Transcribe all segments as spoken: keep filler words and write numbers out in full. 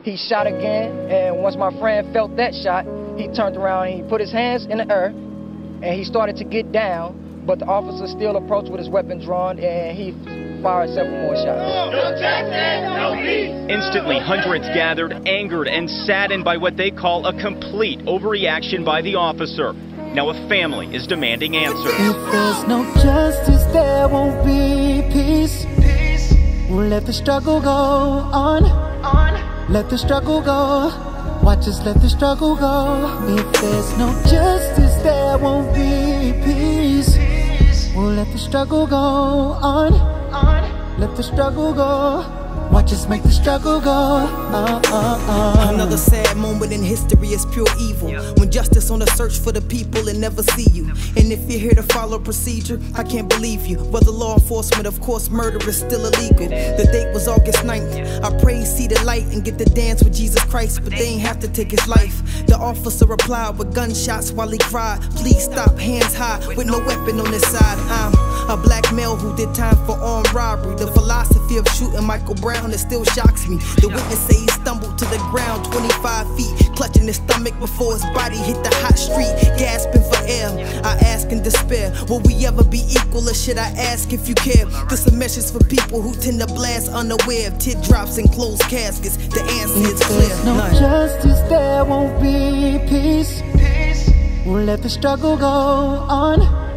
he shot again, and once my friend felt that shot, he turned around and he put his hands in the air, and he started to get down, but the officer still approached with his weapon drawn, and he fired several more shots. No justice, no peace. Instantly, hundreds gathered, angered and saddened by what they call a complete overreaction by the officer. Now a family is demanding answers. If there's no justice, there won't be peace. Peace. We'll let the struggle go on. On. Let the struggle go. Watch us let the struggle go. If there's no justice, there won't be peace. Peace. We'll let the struggle go on. On. Let the struggle go. Watch us make the struggle go. Uh, uh, uh. Another sad moment in history is pure evil. When justice on the search for the people and never see you. And if you're here to follow procedure, I can't believe you. Whether law enforcement, of course, murder is still illegal. The date was August ninth. I pray see the light and get to dance with Jesus Christ, but they ain't have to take his life. The officer replied with gunshots while he cried, "Please stop, hands high," with no weapon on his side. I'm a black male who did time for armed robbery. The philosophy of shooting Michael Brown, it still shocks me. The witness say he stumbled to the ground twenty-five feet, clutching his stomach before his body hit the hot street, gasping for air. I ask in despair, will we ever be equal, or should I ask if you care? This a message for people who tend to blast unaware of teardrops and closed caskets. The answer is clear. If there's no None. justice, there won't be peace. Peace. We'll let the struggle go on.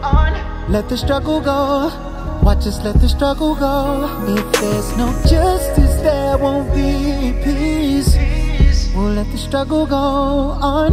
On. Let the struggle go. Watch us let the struggle go. If there's no justice, there won't be peace. Peace. We'll let the struggle go on.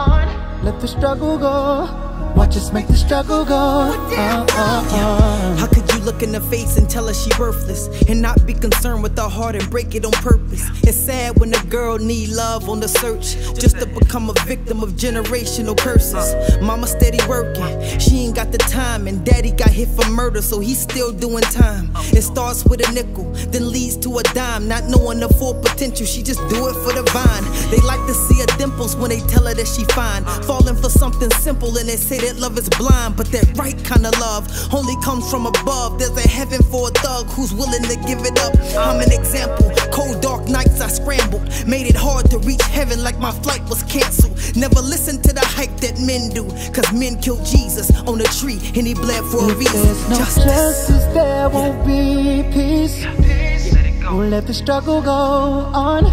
On. Let the struggle go. Watch us make the struggle go. Uh, uh, uh. How could you look in the face and tell her she worthless and not be concerned with her heart and break it on purpose? It's sad when a girl need love on the search just to become a victim of generational curses. Mama steady working, she ain't got the time, and daddy got hit for murder, so he's still doing time. It starts with a nickel, then leads to a dime. Not knowing the full potential, she just do it for the vine. They like to see her dimples when they tell her that she fine. Falling for something simple and they say that love is blind, but that right kind of love only comes from above. There's a heaven for a thug who's willing to give it up. I'm an example. Cold dark nights I scrambled, made it hard to reach heaven like my flight was canceled. Never listen to the hype that men do, cause men killed Jesus on a tree and he bled for a If reason. there's no Justice. justice, there won't be peace. We'll let the struggle go on.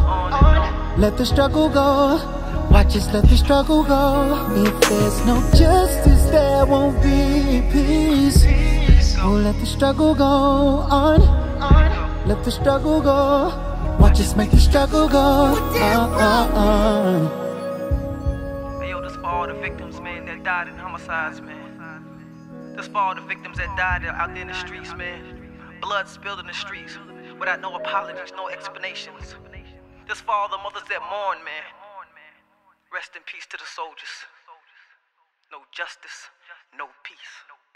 On. Let the struggle go. Watch us let the struggle go. If there's no justice, there won't be peace. We'll let the struggle go on. On. Let the struggle go. Watch us make the struggle go. Uh, uh, uh. Hey yo, this for all the victims, man, that died in homicides, man. This for all the victims that died out there in the streets, man. Blood spilled in the streets without no apologies, no explanations. This for all the mothers that mourn, man. Rest in peace to the soldiers. No justice, no peace.